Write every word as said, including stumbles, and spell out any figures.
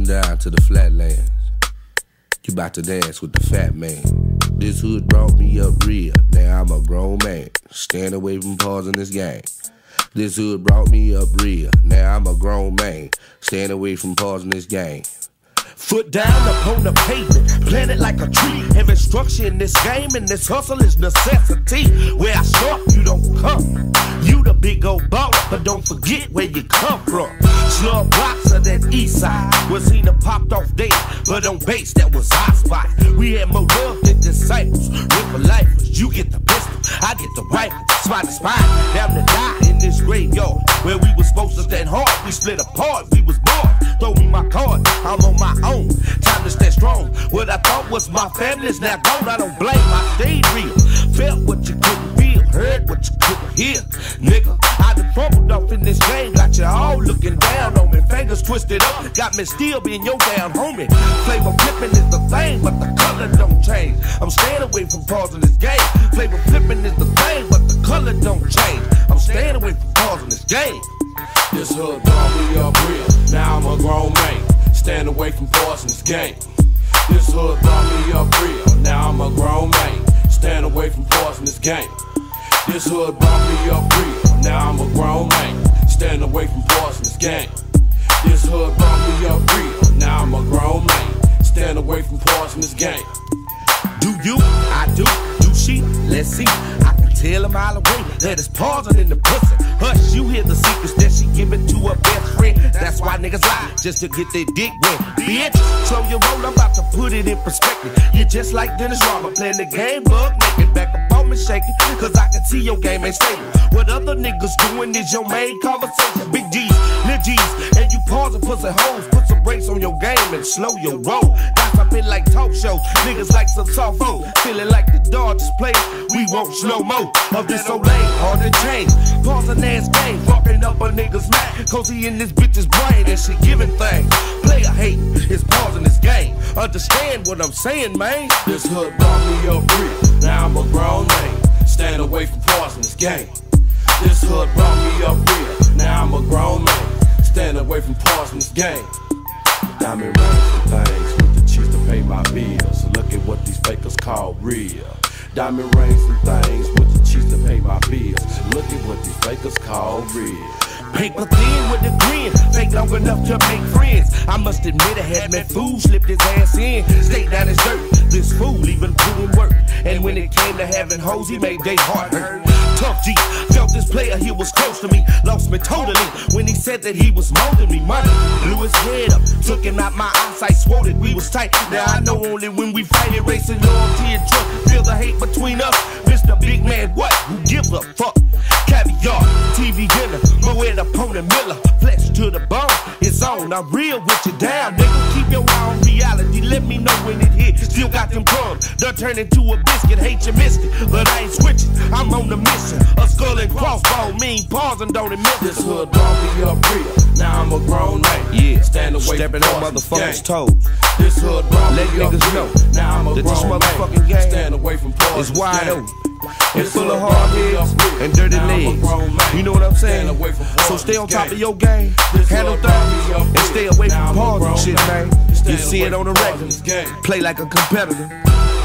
down to the flatlands. You bout to dance with the fat man. This hood brought me up real, now I'm a grown man. Stand away from pausing this game. This hood brought me up real, now I'm a grown man. Stand away from pausing this game. Foot down upon the pavement, planted like a tree. Having structure in this game, and this hustle is necessity. Where I start, you don't come. You the big old baller, but don't forget where you come from. Slum blocks of that east side, was seen to popped off dead, but on base that was our spot. We had more love than disciples. Ripper lifers, you get the pistol, I get the rifle. Spot to spot, down to die in this graveyard where we was supposed to stand hard. We split apart, we was born. Throw me my card, I'm on my own. Time to stay strong. What I thought was my family's now gone. I don't blame, I stayed real. Felt what you couldn't feel, heard what you couldn't hear. Nigga, I done fumbled off in this game. Got you all looking down on me. Fingers twisted up, got me still being your down homie. Flavor flipping is the thing, but the color don't change. I'm staying away from pausing this game. Flavor flipping is the thing, but the color don't change. I'm staying away from pausing this game. This hood brought me up real, now I'm a grown man. Stand away from pausing this game. This hood brought me up real, now I'm a grown man. Stand away from pausing this game. This hood brought me up real, now I'm a grown man. Stand away from pausing this game. This hood brought me up real, now I'm a grown man. Stand away from pausing this game. Do you? I do. Do she? Let's see. I can tell a mile away that it's pausing in the pussy. Hush, you hear the secrets that she giving to her best friend. That's why niggas lie, just to get their dick wet. Bitch, slow your roll, I'm about to put it in perspective. You're just like Dennis Rodman playing the game, bug naked. Back up on me shaking, cause I can see your game ain't stable. What other niggas doing is your main conversation. Big G's, Lil G's, and you pause and pussy hoes. Put some brakes on your game and slow your roll. Gossiping like talk shows, niggas like some soft food. Feeling like the Dodgers play, we want slow mo. Of this so lame, hard to change. Pause an ass game, fucking up a nigga's mad. Cause he in this bitch's brain and she giving things. Player hate is pausing this game. Understand what I'm saying, man? This hood brought me up real, now I'm a grown man. Stand away from pausing this game. This hood brought me up real, now I'm a grown man. Stand away from pausing this game. Diamond rings and things with the cheese to pay my bills. Look at what these fakers call real. Diamond rings and things with the cheese to pay my bills. Look at what these fakers call real. Paper thin with a grin, fake long enough to make friends. I must admit I had me fool slipped his ass in, stayed down his dirt. This fool even put in work, and when it came to having hoes, he made they heart hurt. Tough G, felt this player, he was close to me, lost me totally when he said that he was molding me. Money blew his head up, took him out my eyesight, swore it, we was tight. Now I know only when we fight it, racing loyalty and trust. Feel the hate between us, Mister Big Man, what? Who gives a fuck? Caviar, T V dinner, go at opponent Miller, flesh to the bone, it's on. I'm real with you down, nigga. Keep your eye on reality. Let me know when it hit. Still got them crumbs, done turn into a biscuit. Hate you missed it, but I ain't switching. I'm on the mission. A skull and crossbone, mean pausing, don't admit this hood brought me up real. Now I'm a grown man. Yeah, stand away stepping from on motherfuckers' toes. This hood brought Let me up niggas real. know now I'm a that grown this motherfucking man. game Stand away from is wide game. open. It's full of hard heads and dirty legs. You know what I'm saying? So stay on top of your game, handle things, and stay away from pausing shit, man. You see it on the record. Play like a competitor.